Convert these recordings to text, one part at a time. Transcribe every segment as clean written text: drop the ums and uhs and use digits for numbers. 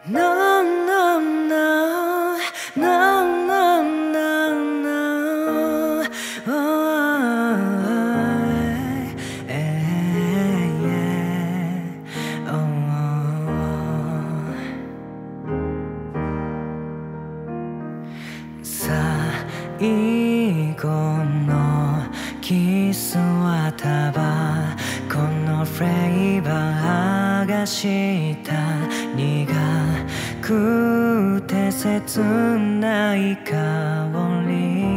No, no, no, no, no, no, no. Oh, yeah. Oh. 最後のキスはたばこのフレーバー剥がした苦くて切ない香り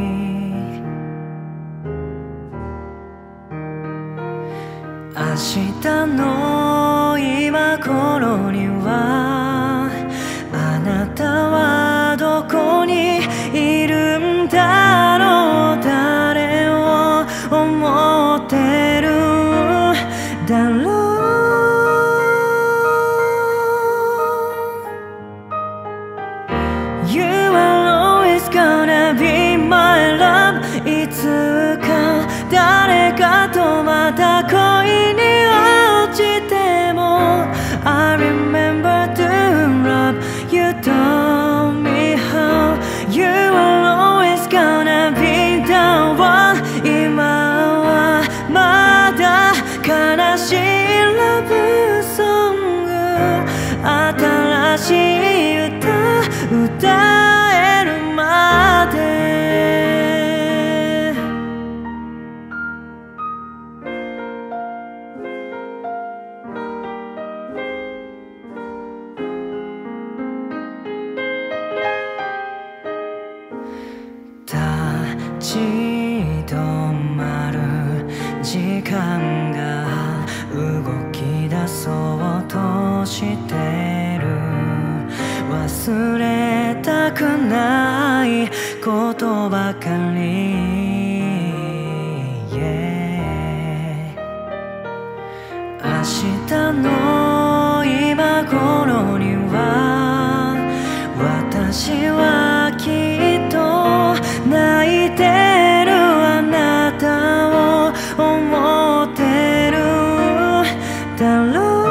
明日の今頃にはあなたはどこにいるんだろう誰を思ってるだろうYou are always gonna be my love いつか誰かとまた恋に落ちても I remember to love You told me how You are always gonna be the one 今はまだ悲しいラブソング新しい歌えるまで立ち止まる時間が動き出そうとしてる忘れたくないことばかり、yeah、明日の今頃には私はきっと泣いてるあなたを思ってるだろう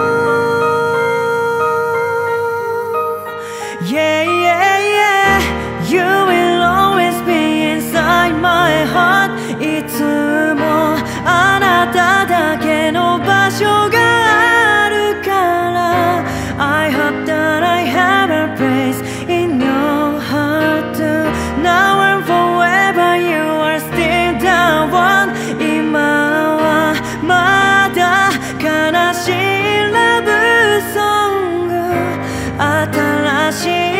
Yeah, yeah, yeah You will always be inside my heart いつもあなただけの場所があるから I hope that I have a place in your heart too Now and forever you are still the one 今はまだ悲しいラブソング新しい